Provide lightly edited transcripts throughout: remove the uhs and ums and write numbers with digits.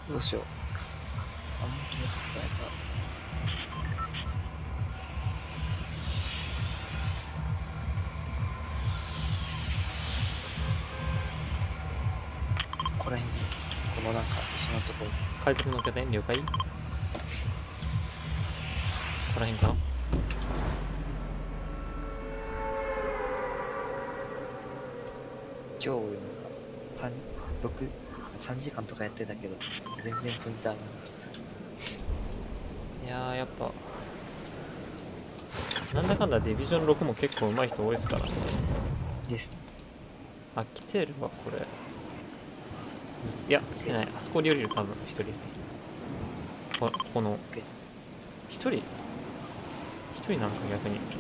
どうしよう。あんま決めたことないから。ここら辺に、このなんか石のところで。 海賊の拠点了解。ここら辺かな。 今日なんか、3時間とかやってたけど、全然ポイント上がります。 いやー、やっぱなんだかんだディビジョン6も結構上手い人多いですからね。 ですね。 あ、来てるわこれ。いや来てない。あそこに降りる多分一人。この一人なんか逆に。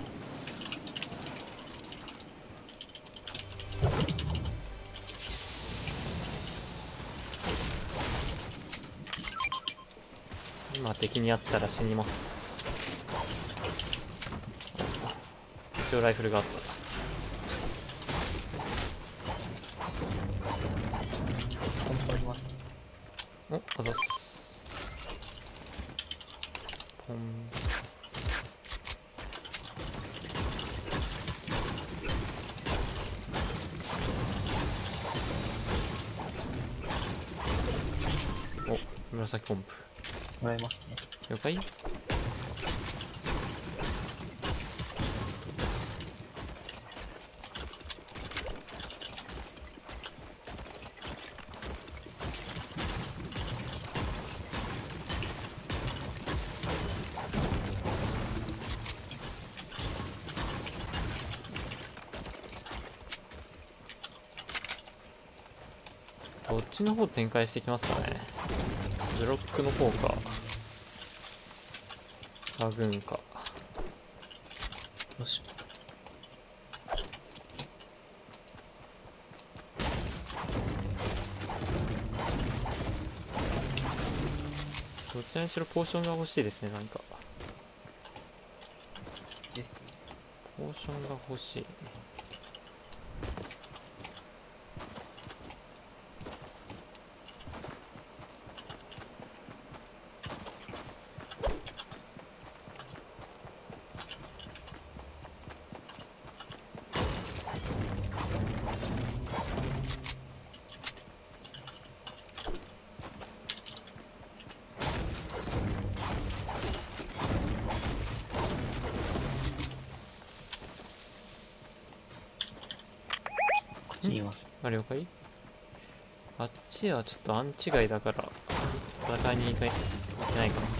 今敵に会ったら死にます。一応ライフルがあった。 頑張ります。 お、あざっす。ポン。お、紫ポンプもらいますね。 了解。どっちの方展開してきますかね。ブロックの方かラグーンか。 どうしよどちらにしろポーションが欲しいですね。なんかう。ですね。 ポーションが欲しい。 こっちにいます。 あ、了解。あっちはちょっとアンチ外だから戦いに行けないかな。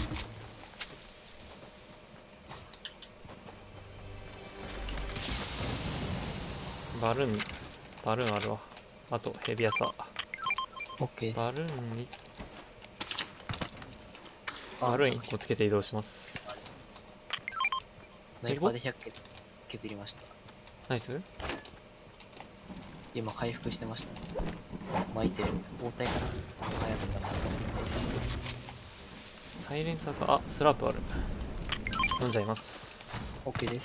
バルーンあるわ。あとヘビアサ。 OK です。 バルーンにバルーン1個つけて移動します。 スナイパーで100削りました。 ナイス。 今回復してましたね。巻いてる。応対かな。速さだな。 サイレンサーか。あ、スラープある。飲んじゃいます。 OK です。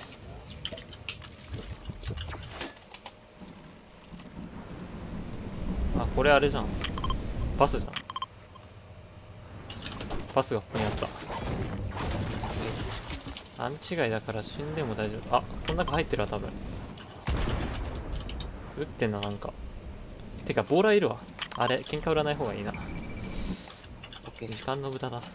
あ、これあれじゃん。バスじゃん。バスがここにあった。アンチ外だから死んでも大丈夫。あ、この中入ってるわ多分。撃ってんな。なんかてかボーラーいるわ。あれ喧嘩売らない方がいいな。 OK で時す。 間の無駄だ。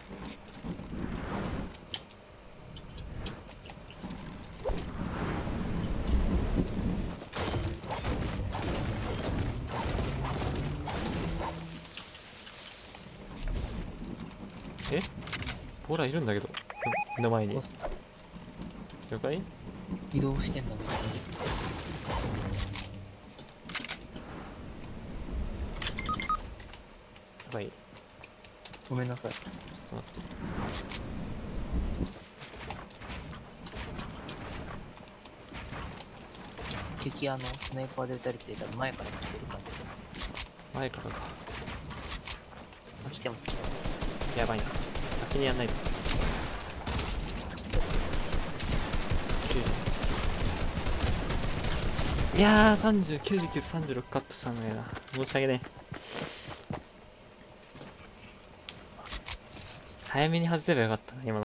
え、ボーラーいるんだけど目の前に。了解。 移動してんのめっちゃいい。 やばい。 ごめんなさい。 ちょっと待って。 敵スナイパーで撃たれてたら前から来てる感じです。 前からか。 あ、来てます来てます。 やばいな。先にやんないと。いやー、30、99、36カットしたんだよな。申し訳ね早めに外せばよかったな今の。